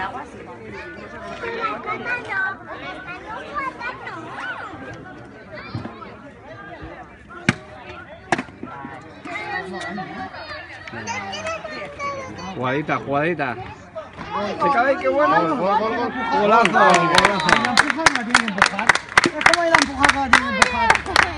agua sí. Jugadita, jugadita. ¡Se cabe, qué bueno! Golazo. Golazo. La empuja no la tiene que empujar. Es como ir a empujar, no la tiene que empujar.